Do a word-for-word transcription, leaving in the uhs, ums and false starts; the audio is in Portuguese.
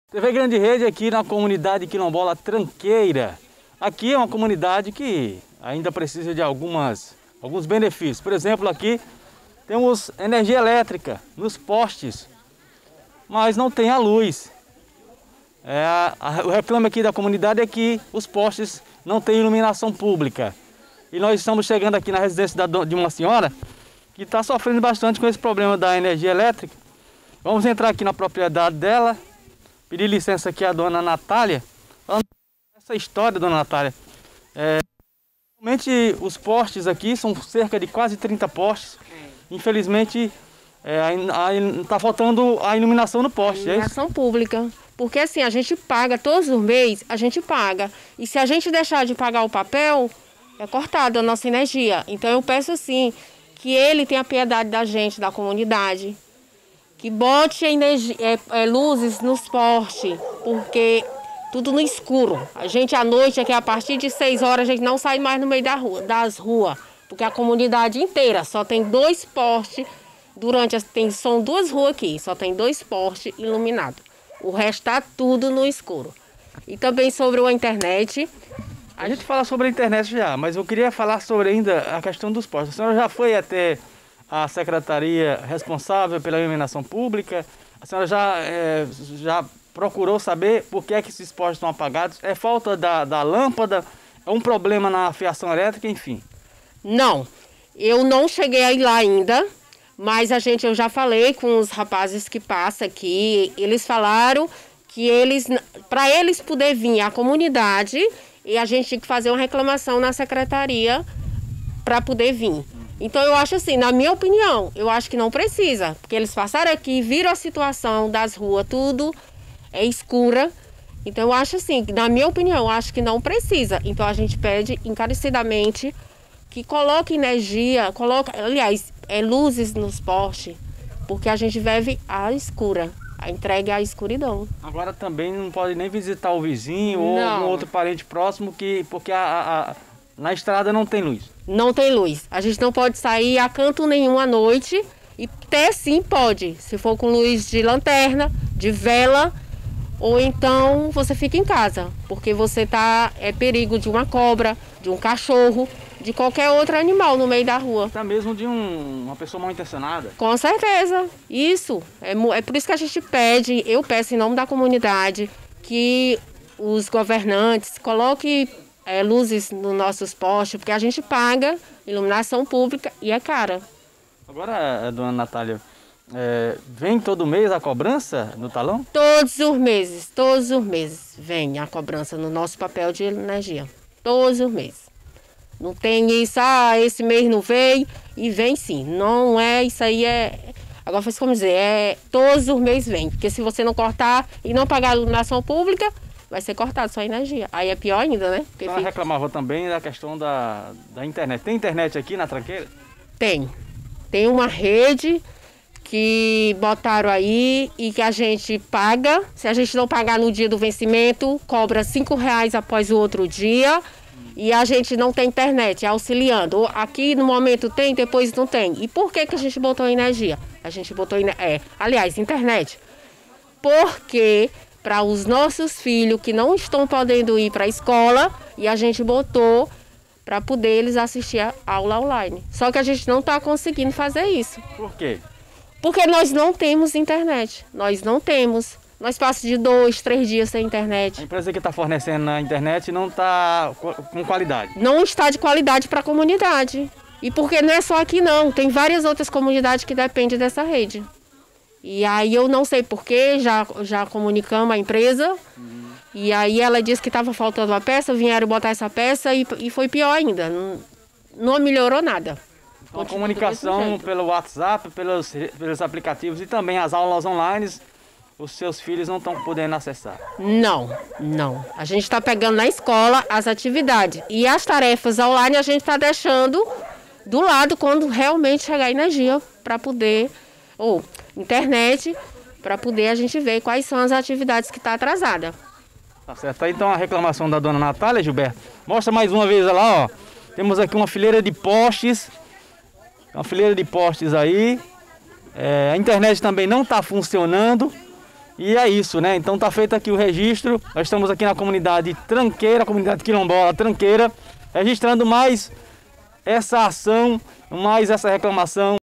T V Grande Rede aqui na comunidade quilombola Tranqueira. Aqui é uma comunidade que ainda precisa de algumas, alguns benefícios. Por exemplo, aqui temos energia elétrica nos postes, mas não tem a luz. É, a, a, o reclame aqui da comunidade é que os postes não têm iluminação pública. E nós estamos chegando aqui na residência da, de uma senhora que está sofrendo bastante com esse problema da energia elétrica. Vamos entrar aqui na propriedade dela. Pedir licença aqui à dona Natália. Essa história, dona Natália. É, realmente os postes aqui são cerca de quase trinta postes. Infelizmente está é, faltando a iluminação no poste. Iluminação é pública. Porque assim, a gente paga todos os meses, a gente paga. E se a gente deixar de pagar o papel, é cortada a nossa energia. Então eu peço assim, que ele tenha piedade da gente, da comunidade. Que bote energia, é, é, luzes nos postes, porque tudo no escuro. A gente à noite, aqui a partir de seis horas, a gente não sai mais no meio da rua, das ruas, porque a comunidade inteira só tem dois postes, durante as, tem, são duas ruas aqui, só tem dois postes iluminados. O resto está tudo no escuro. E também sobre a internet. A gente fala sobre a internet já, mas eu queria falar sobre ainda a questão dos postes. A senhora já foi até a secretaria responsável pela iluminação pública? A senhora já, é, já procurou saber por que é que esses postes estão apagados? É falta da, da lâmpada? É um problema na fiação elétrica, enfim? Não, eu não cheguei a ir lá ainda, mas a gente, eu já falei com os rapazes que passam aqui, eles falaram que eles, para eles poder vir à comunidade, e a gente tinha que fazer uma reclamação na secretaria para poder vir. Então eu acho assim, na minha opinião, eu acho que não precisa, porque eles passaram aqui, viram a situação das ruas, tudo é escura. Então eu acho assim, na minha opinião, eu acho que não precisa. Então a gente pede encarecidamente que coloque energia, coloque, aliás, é, luzes nos postes, porque a gente vive à escura, a entrega é à escuridão. Agora também não pode nem visitar o vizinho ou não. algum outro parente próximo, que, porque a, a, a, na estrada não tem luz. Não tem luz. A gente não pode sair a canto nenhum à noite. E até sim pode. Se for com luz de lanterna, de vela. Ou então você fica em casa. Porque você tá é perigo de uma cobra, de um cachorro, de qualquer outro animal no meio da rua. Até mesmo de um, uma pessoa mal intencionada. Com certeza. Isso. É, é por isso que a gente pede, eu peço em nome da comunidade, que os governantes coloquem É, luzes nos nossos postes, porque a gente paga iluminação pública e é cara. Agora, dona Natália, é, vem todo mês a cobrança no talão? Todos os meses, todos os meses vem a cobrança no nosso papel de energia. Todos os meses. Não tem isso, ah, esse mês não veio, e vem sim. Não é, isso aí é... Agora foi como dizer, é todos os meses vem, porque se você não cortar e não pagar a iluminação pública, vai ser cortado sua energia. Aí é pior ainda, né? Ela fica... reclamava também da questão da, da internet. Tem internet aqui na Tranqueira? Tem. Tem uma rede que botaram aí e que a gente paga. Se a gente não pagar no dia do vencimento, cobra cinco reais após o outro dia. Hum. E a gente não tem internet, auxiliando. Aqui no momento tem, depois não tem. E por que que a gente botou energia? A gente botou, é, aliás, internet. Porque... para os nossos filhos que não estão podendo ir para a escola, e a gente botou para poder eles assistir a aula online. Só que a gente não está conseguindo fazer isso. Por quê? Porque nós não temos internet. Nós não temos. Nós passamos de dois, três dias sem internet. A empresa que está fornecendo a internet não está com qualidade? Não está de qualidade para a comunidade. E porque não é só aqui não, tem várias outras comunidades que dependem dessa rede. E aí eu não sei porquê, já, já comunicamos a empresa, uhum. E aí ela disse que estava faltando uma peça, vieram botar essa peça e, e foi pior ainda, não, não melhorou nada. Então, a comunicação pelo WhatsApp, pelos, pelos aplicativos e também as aulas online, os seus filhos não estão podendo acessar? Não, não. A gente está pegando na escola as atividades e as tarefas online a gente está deixando do lado quando realmente chegar a energia para poder... ou internet, para poder a gente ver quais são as atividades que está atrasada. Tá certo. Aí então a reclamação da dona Natália, Gilberto. Mostra mais uma vez lá, ó. Temos aqui uma fileira de postes. Uma fileira de postes aí. É, a internet também não está funcionando. E é isso, né? Então tá feito aqui o registro. Nós estamos aqui na comunidade Tranqueira, comunidade quilombola Tranqueira, registrando mais essa ação, mais essa reclamação.